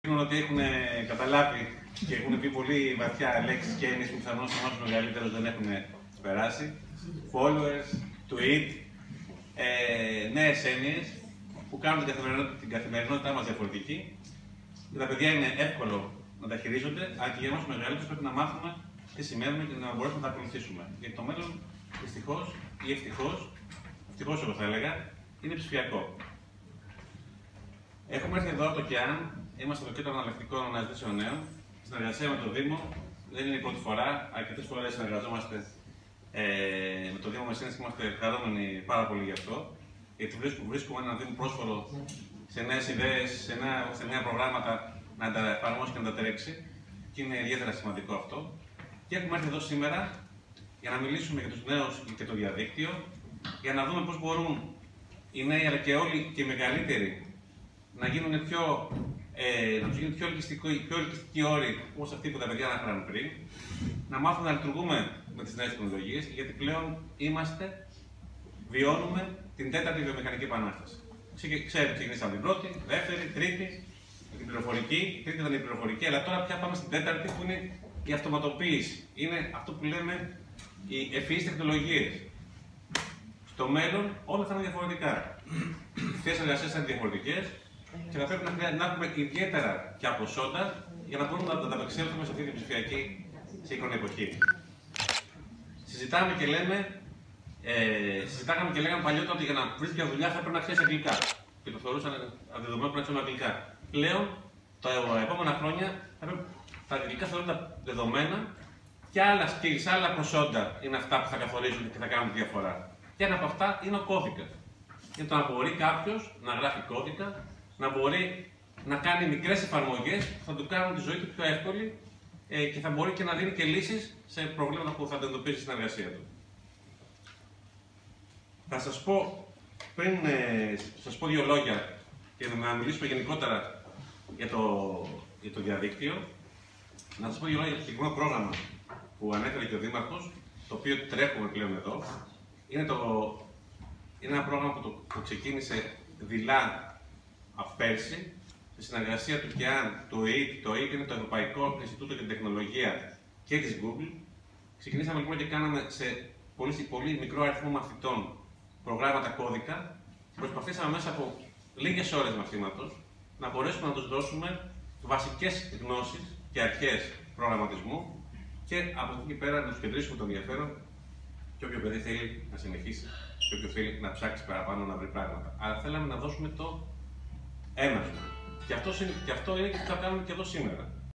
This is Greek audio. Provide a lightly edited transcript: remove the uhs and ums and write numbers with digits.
Ότι έχουν καταλάβει και έχουν πει πολύ βαθιά λέξεις και έννοιες που πιθανώς ο μάθος μεγαλύτερος δεν έχουν περάσει. Followers, tweet, νέες έννοιες που κάνουν την καθημερινότητά μας διαφορετική. Για τα παιδιά είναι εύκολο να τα χειρίζονται, αλλά και για εμάς τους μεγαλύτερους πρέπει να μάθουμε τι σημαίνουν και να μπορέσουμε να τα ακολουθήσουμε. Γιατί το μέλλον δυστυχώς ή ευτυχώς εγώ θα έλεγα, είναι ψηφιακό. Έχουμε έρθει εδώ από το ΚΕΑΝ, είμαστε το Κέντρο Αναλλακτικών Αναζητήσεων Νέων. Συνεργασία με το Δήμο, δεν είναι η πρώτη φορά. Αρκετές φορές συνεργαζόμαστε με το Δήμο Μεσίνης και είμαστε χαρούμενοι πάρα πολύ γι' αυτό. Γιατί βρίσκουμε έναν Δήμο πρόσφορο σε νέες ιδέες, σε νέα προγράμματα να τα εφαρμόσει και να τα τρέξει. Και είναι ιδιαίτερα σημαντικό αυτό. Και έχουμε έρθει εδώ σήμερα για να μιλήσουμε για τους νέους και το διαδίκτυο, για να δούμε πώς μπορούν οι νέοι αλλά και όλοι και οι μεγαλύτεροι να γίνουν πιο ελκυστικοί όροι όπως αυτοί που τα παιδιά αναφέραν πριν, να μάθουμε να λειτουργούμε με τις νέες τεχνολογίες, γιατί πλέον βιώνουμε την τέταρτη βιομηχανική επανάσταση. Ξέρετε, ξεκινήσαμε την πρώτη, δεύτερη, τρίτη, την πληροφορική, η τρίτη ήταν η πληροφορική, αλλά τώρα πια πάμε στην τέταρτη που είναι η αυτοματοποίηση. Είναι αυτό που λέμε οι ευφυείς τεχνολογίες. Στο μέλλον όλα θα είναι διαφορετικά. Οι θέσεις εργασίας θα είναι διαφορετικές και θα πρέπει να έχουμε ιδιαίτερα πια προσόντα για να μπορούμε να ανταπεξέλθουμε σε αυτή την ψηφιακή σύγχρονη εποχή. Συζητάγαμε και λέγαμε παλιότερα ότι για να βρεις μια δουλειά θα πρέπει να ξέρεις αγγλικά. Και το θεωρούσαν δεδομένο που να ξέρουμε αγγλικά. Πλέον, τα επόμενα χρόνια, τα αγγλικά θεωρούνται δεδομένα και άλλα skills, άλλα προσόντα είναι αυτά που θα καθορίζουν και θα κάνουν τη διαφορά. Και ένα από αυτά είναι ο κώδικας. Είναι το να μπορεί κάποιος να γράφει κώδικα, να μπορεί να κάνει μικρές εφαρμογές που θα του κάνουν τη ζωή του πιο εύκολη και θα μπορεί και να δίνει και λύσεις σε προβλήματα που θα αντιμετωπίσει στην εργασία του. Θα σας πω, πριν σας πω δύο λόγια και να μιλήσουμε γενικότερα για το διαδίκτυο, να σας πω δύο λόγια για το συγκεκριμένο πρόγραμμα που ανέφερε και ο Δήμαρχος, το οποίο τρέχουμε πλέον εδώ. Είναι ένα πρόγραμμα που ξεκίνησε δειλά πέρσι, σε συνεργασία του ΚΕΑΝ, του ΕΙΤ. Το ΕΙΤ είναι το Ευρωπαϊκό Ινστιτούτο για την Τεχνολογία και της Google. Ξεκινήσαμε λοιπόν και κάναμε σε πολύ μικρό αριθμό μαθητών προγράμματα κώδικα. Προσπαθήσαμε μέσα από λίγες ώρες μαθήματος να μπορέσουμε να τους δώσουμε βασικές γνώσεις και αρχές προγραμματισμού και από εκεί και πέρα να τους κεντρήσουμε το ενδιαφέρον και όποιο παιδί θέλει να συνεχίσει και όποιο θέλει να ψάξει παραπάνω να βρει πράγματα. Αλλά θέλαμε να δώσουμε το ένασμα. Και αυτό είναι και τι θα κάνουμε και εδώ σήμερα.